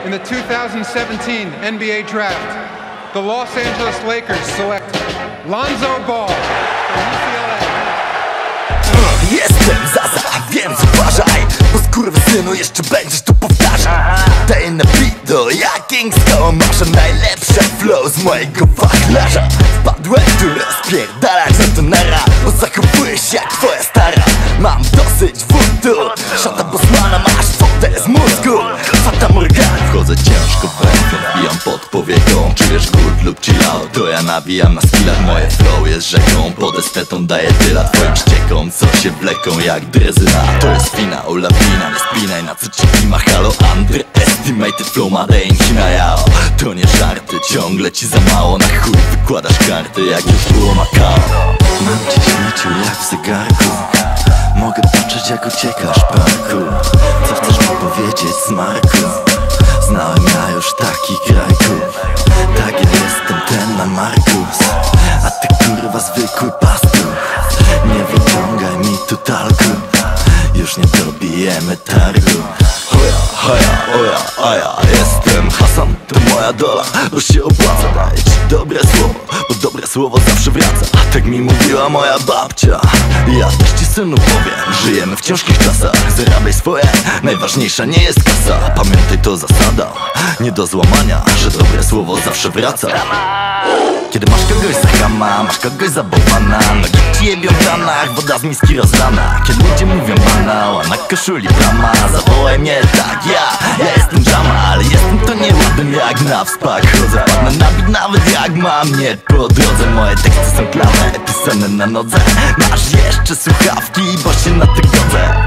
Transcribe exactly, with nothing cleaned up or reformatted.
in the two thousand seventeen N B A Draft, the Los Angeles Lakers select Lonzo Ball from U C L A. Jestem Zaza, więc uważaj, bo skurwysynu jeszcze będziesz tu powtarzał. Daj na bito, jak Kingston, masz najlepsze flow z mojego wachlarza. Wpadłem tu rozpierdalać, za to nara, bo zachowujesz się jak twoja stara. Mam dosyć wódu, szata Bosmana, masz fotę z mózgu. Fata Morgan, wchodzę ciężko węglem, wbijam pod powieką. Czujesz good lub chill out, to ja nawijam na skillach. Moje flow jest rzeką, pod estetą daję tyla twoim ściekom, co się wleką jak drezyna. To jest finał, lawina, nie spinaj na co ci klima. Halo, underestimated flow, made in China, yao. To nie żarty, ciągle ci za mało. Na chuj wykładasz karty, jak już było Makao. Mam cię śmieciu jak w zegarku, mogę patrzeć jak uciekasz, parku. Co chcesz mi powiedzieć, smarku? Znałem ja już takich krajków. Tak, ja jestem ten na Markus, a ty kurwa zwykły pastuch. Nie wyciągaj mi tu talku, już nie dobijemy targu. Hoja, hoja, oja, a ja jestem Hasan, to moja dola, bo się opłaca. Daję ci dobre słowo, bo dobre słowo zawsze wraca. Tak mi mówiła moja babcia, ja też ci synu powiem. Żyjemy w ciężkich czasach, zarabiaj swoje, najważniejsza nie jest kasa. Pamiętaj, to zasada, nie do złamania, że dobre słowo zawsze wraca. Kiedy masz kogoś za chama, masz kogoś za bałwana, nogi ci jebią w ranach, woda z miski rozlana. Kiedy ludzie mówią banał, a na koszuli plama, zawołaj mnie tak, ja, ja jestem Jama. Ale jestem to nieładnym jak na wspak. Chodzę, padnę na bit nawet jak mam nie po drodze. Moje teksty są klame, pisane na nodze. Masz jeszcze słuchawki, bo się na to godzę.